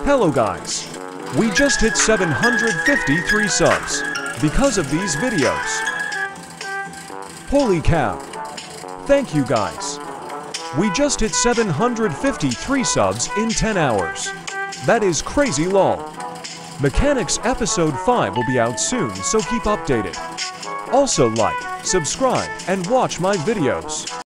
Hello guys! We just hit 753 subs because of these videos. Holy cow! Thank you guys! We just hit 753 subs in 10 hours. That is crazy lol. Mechanics episode 5 will be out soon, so keep updated. Also like, subscribe, and watch my videos.